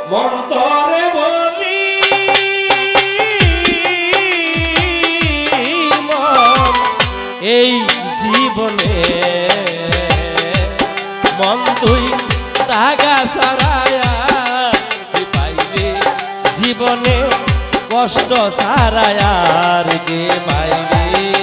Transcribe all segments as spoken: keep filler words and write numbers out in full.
মন্তরে বলি মন এই জীবনে মন তুই টাকা সারায়া কি পাইবে জীবনে কষ্ট সারায়ার কে পাইবে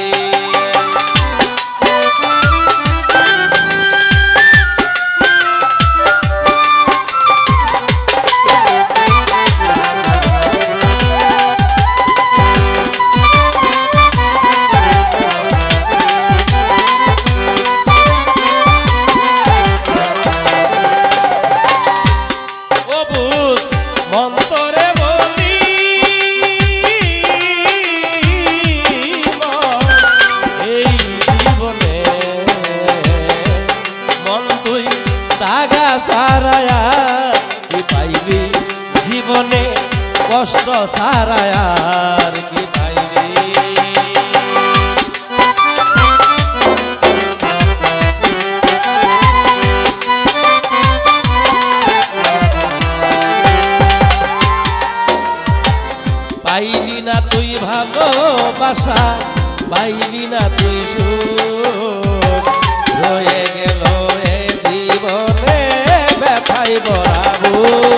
সারায়া কি পাইবি জীবনে কষ্ট সারায়ার কি পাইবি পাইলি না তুই ভালোবাসা পাইলি না তুই সুখ রয়ে গেল এ জীবনে ব্যথাই বরাবো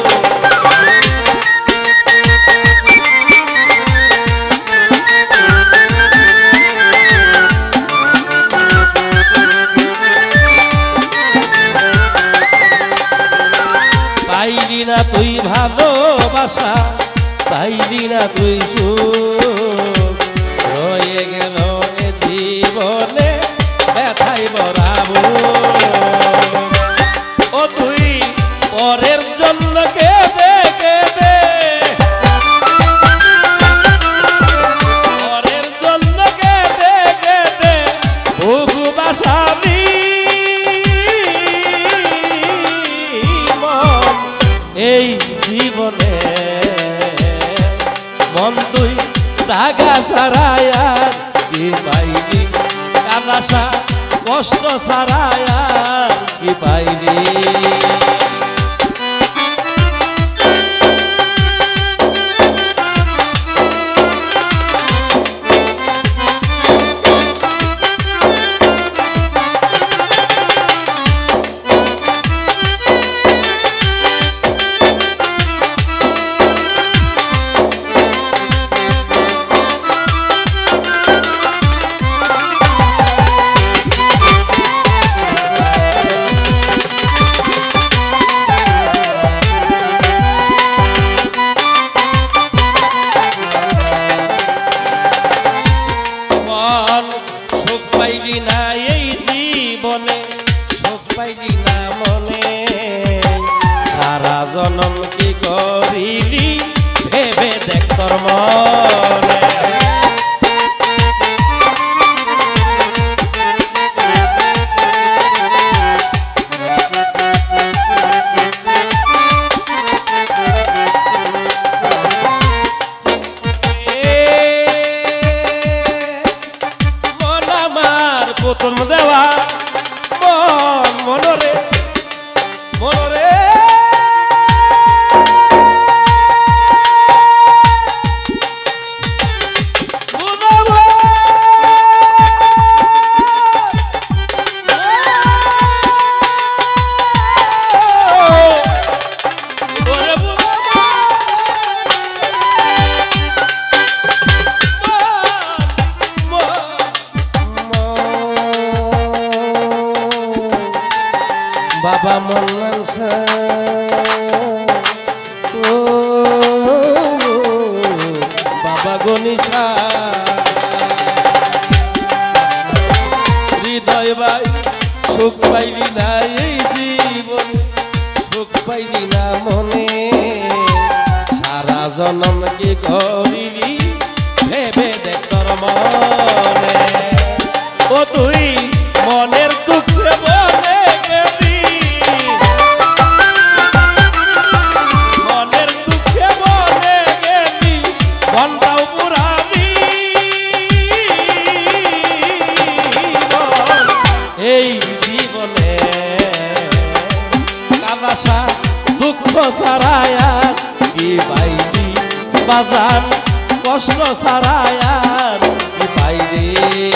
পাইলি না তুই ভালোবাসা পাইলি না তুই সুখ রয়ে গেল এ জীবনে ব্যথাই বরাবো ও তুই পরের জন্য কেঁদে কেঁদে পরের জন্য কেঁদে কেঁদে বুকু বাসাবি মন এই জীবনে মন তুই টাকা সারায়া কি পাইবি কালাসা কষ্ট সারায়া কি পাইবি পাইলি না এই জীবনে সুখ পাইলি না মনে সারা জনম কি করিলি ভেবে দেখ তোর মনে প্রথম দেওয়া মন মনরে মনরে বাবা মন্নান ও বাবা গনিশা হৃদয় ভাই সুখ পাইলি না এই জীবন সুখ পাইলি না মনে সারা জনম কি করিলি ভেবে দেখ তোর মনে ও তুই মনের দুঃখে বলে গেলি এই জীবনে কাবাসা দুঃখ সারায়া পাইলি বাজান কষ্ট ছাড়ায় আর কি পাইরে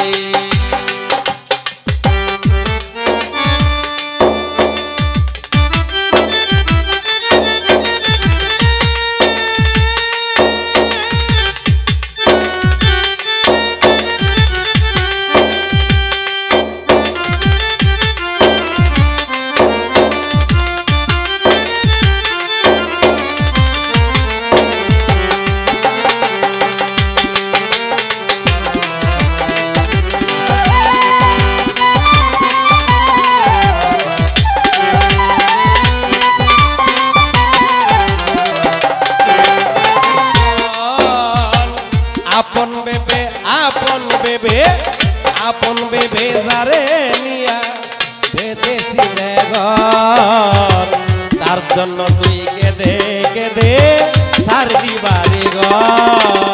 আপন বেবে আপন বেবে আপন বেবে যারে নিয়া বেঁধেছিলে ঘর তার জন্য তুই কেঁদে কেঁদে ছাড়বি বাড়ি ঘর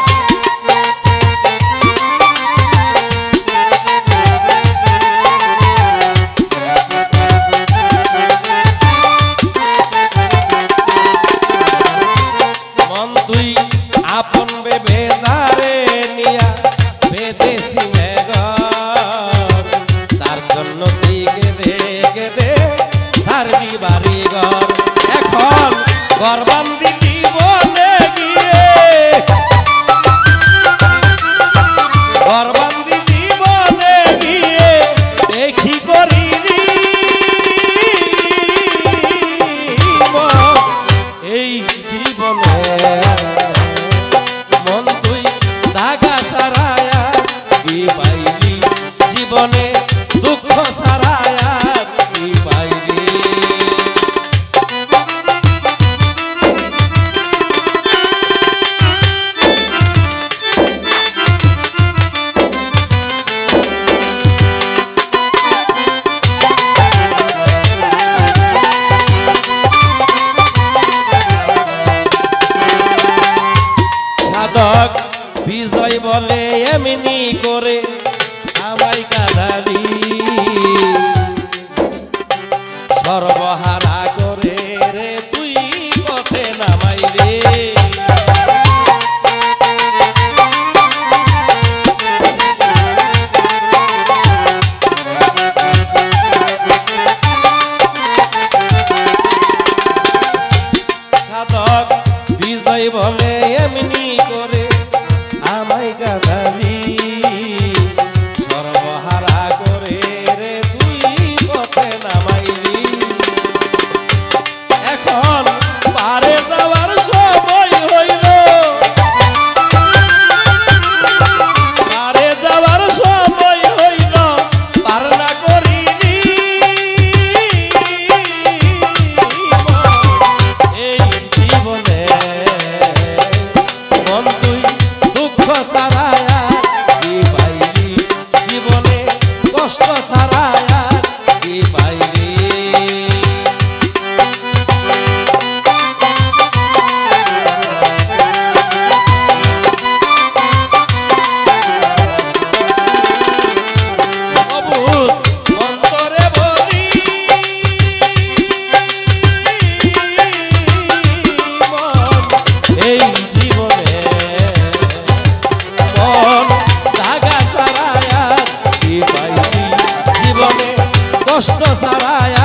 মন তুই আপন বেবে তারে নিয়া বেঁধেছিলে ঘর তার জন্য তুই কেঁদে কেঁদে ছাড়বি বাড়ি ঘর এখন ঘর বান্ধি জীবনে গিয়ে ঘর বান্ধি জীবনে গিয়ে দেখি করি এই জীবনে মন তুই দাগা সারায়া কি পাইলি জীবনে দুঃখ সারায়া কি পাইলি সাধক বিজয় বলে এমনি করে আমায় কাঁদালি সর্বহারা করে রে তুই পথে নামাইলে সাধক বিজয় বলে এমনি করে আমায় কাঁদালি সর্বহারা করে রে তুই পথে নামাইলি এখন পারে যাওয়ার সময় হইল পারে যাওয়ার সময় হইল পার না করিনি এই জীবনে মন তুই দুঃখ ছাড়ায়া কি পাইলি জীবনে কষ্ট ছাড়ায়া কি পাইলি অবুঝ অন্তরে বলি মন এই জীবনে মন দাগা ছাড়ায়া কি পাইলি জীবনে কষ্ট ছাড়ায়া